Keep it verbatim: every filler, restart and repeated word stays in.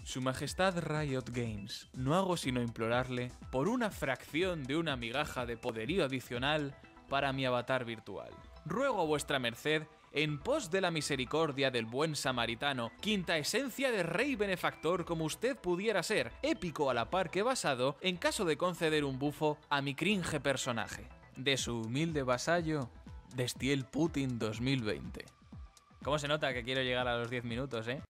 Su Majestad Riot Games, no hago sino implorarle por una fracción de una migaja de poderío adicional para mi avatar virtual. Ruego a vuestra merced, en pos de la misericordia del buen samaritano, quinta esencia de rey benefactor como usted pudiera ser, épico a la par que basado, en caso de conceder un bufo a mi cringe personaje. De su humilde vasallo, Destiel Putin dos mil veinte. ¿Cómo se nota que quiero llegar a los diez minutos, eh?